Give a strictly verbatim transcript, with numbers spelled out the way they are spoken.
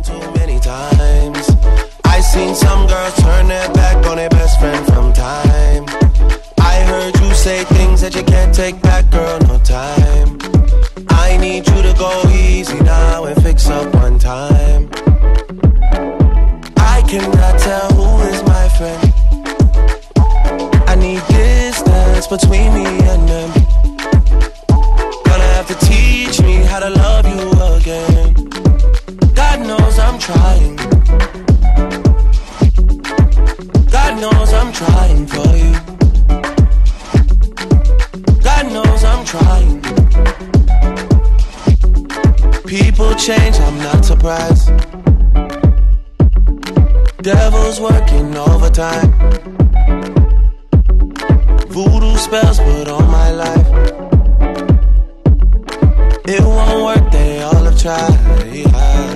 too many times. I seen some girls turn their back on their best friend from time. I heard you say things that you can't take back, girl, no time. I need you to go easy now and fix up one time. I cannot tell who is my friend. I need distance between me and them. Gonna have to teach me how to love you again. God knows I'm trying. God knows I'm trying for you. God knows I'm trying. People change, I'm not surprised. Devil's working overtime. Voodoo spells put on my life. It won't work, they all have tried.